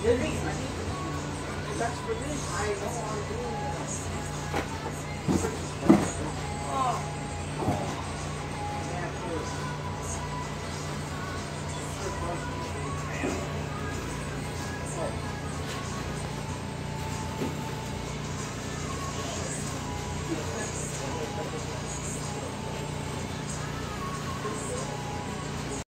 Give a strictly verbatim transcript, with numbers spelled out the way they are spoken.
That's for this. I know I'm doing that.